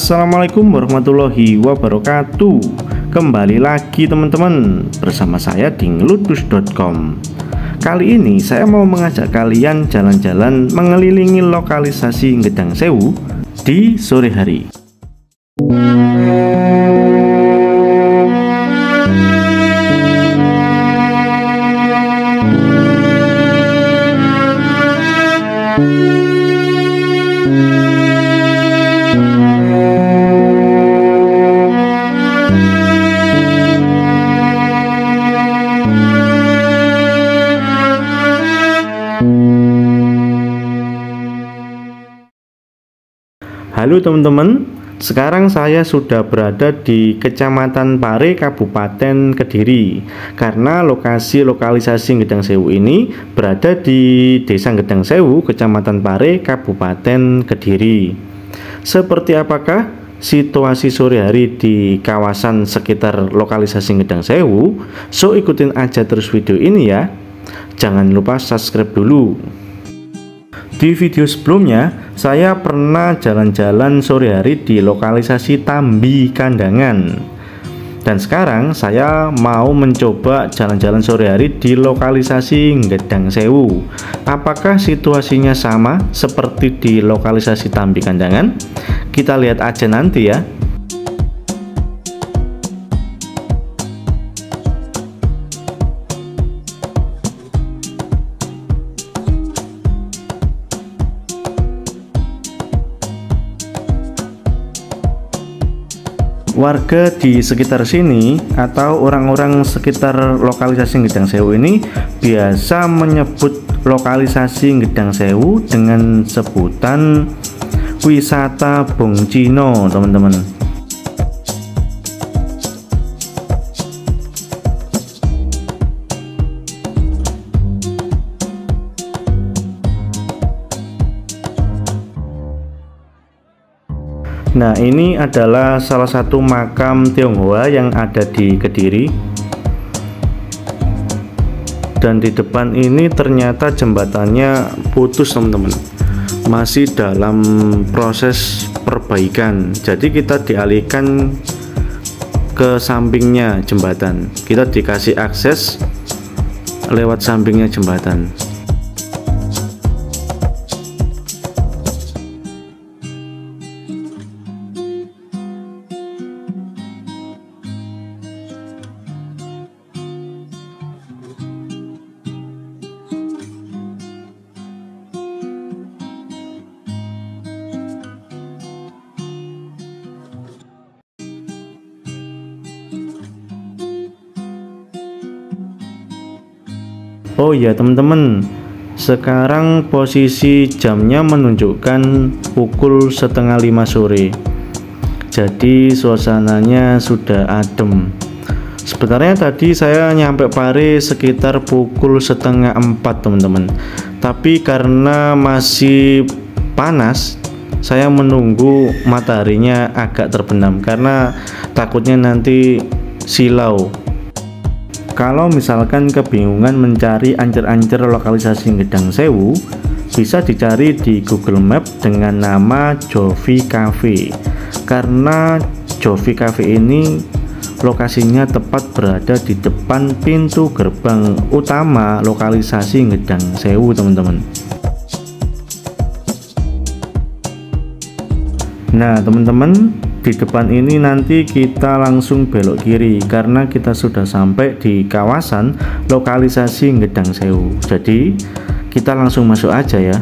Assalamualaikum warahmatullahi wabarakatuh. Kembali lagi teman-teman bersama saya di ngeludus.com. Kali ini saya mau mengajak kalian jalan-jalan mengelilingi lokalisasi Gedang Sewu di sore hari. Halo teman-teman, sekarang saya sudah berada di Kecamatan Pare, Kabupaten Kediri. Karena lokalisasi Gedang Sewu ini berada di Desa Gedang Sewu, Kecamatan Pare, Kabupaten Kediri. Seperti apakah situasi sore hari di kawasan sekitar lokalisasi Gedang Sewu? So ikutin aja terus video ini ya. Jangan lupa subscribe dulu. Di video sebelumnya, saya pernah jalan-jalan sore hari di lokalisasi Tambi Kandangan. Dan sekarang saya mau mencoba jalan-jalan sore hari di lokalisasi Gedang Sewu. Apakah situasinya sama seperti di lokalisasi Tambi Kandangan? Kita lihat aja nanti ya. Warga di sekitar sini atau orang-orang sekitar lokalisasi Gedang Sewu ini biasa menyebut lokalisasi Gedang Sewu dengan sebutan wisata Bong Cino, teman-teman. Nah, ini adalah salah satu makam Tionghoa yang ada di Kediri. Dan di depan ini ternyata jembatannya putus, teman-teman. Masih dalam proses perbaikan. Jadi kita dialihkan ke sampingnya jembatan. Kita dikasih akses lewat sampingnya jembatan. Oh ya teman-teman, sekarang posisi jamnya menunjukkan pukul 4:30 sore. Jadi suasananya sudah adem. Sebenarnya tadi saya nyampe Pare sekitar pukul 3:30 teman-teman. Tapi karena masih panas, saya menunggu mataharinya agak terbenam karena takutnya nanti silau. Kalau misalkan kebingungan mencari ancer-ancer lokalisasi Gedang Sewu, bisa dicari di Google Map dengan nama Jovi Cafe. Karena Jovi Cafe ini lokasinya tepat berada di depan pintu gerbang utama lokalisasi Gedang Sewu, teman-teman. Nah, teman-teman, di depan ini nanti kita langsung belok kiri karena kita sudah sampai di kawasan lokalisasi Gedang Sewu. Jadi kita langsung masuk aja ya.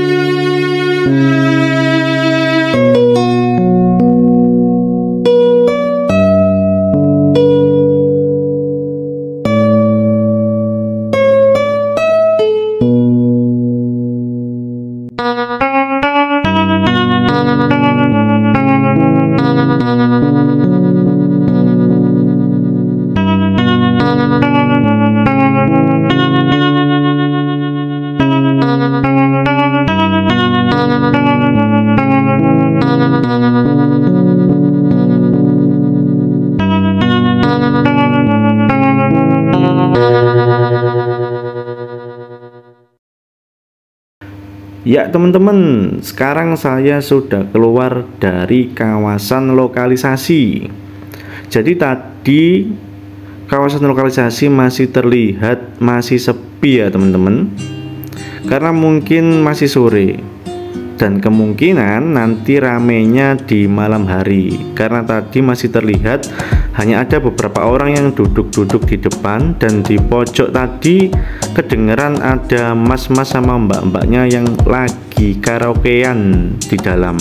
Ya teman-teman, sekarang saya sudah keluar dari kawasan lokalisasi. Jadi tadi kawasan lokalisasi masih terlihat masih sepi ya teman-teman, karena mungkin masih sore. Dan kemungkinan nanti ramenya di malam hari, karena tadi masih terlihat hanya ada beberapa orang yang duduk-duduk di depan, dan di pojok tadi kedengeran ada mas-mas sama mbak-mbaknya yang lagi karaokean di dalam.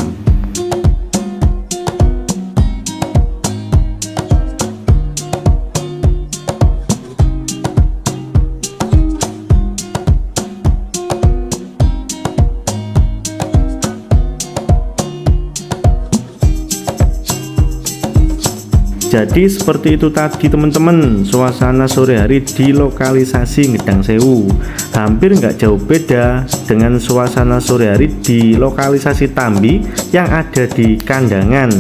Jadi seperti itu tadi teman-teman, suasana sore hari di lokalisasi Gedang Sewu. Hampir nggak jauh beda dengan suasana sore hari di lokalisasi Tambi yang ada di Kandangan.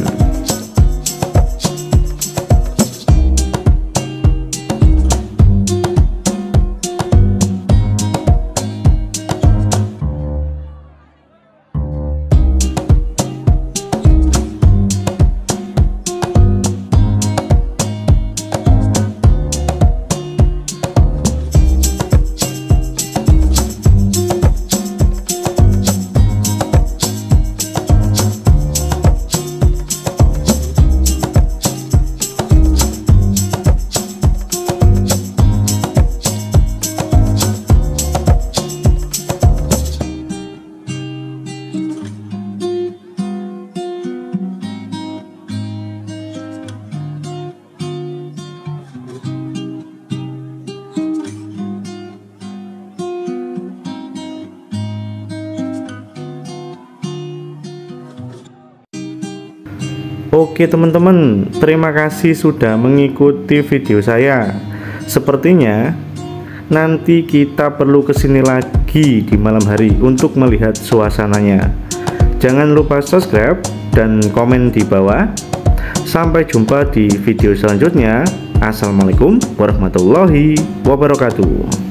Oke teman-teman, terima kasih sudah mengikuti video saya. Sepertinya nanti kita perlu kesini lagi di malam hari untuk melihat suasananya. Jangan lupa subscribe dan komen di bawah. Sampai jumpa di video selanjutnya. Assalamualaikum warahmatullahi wabarakatuh.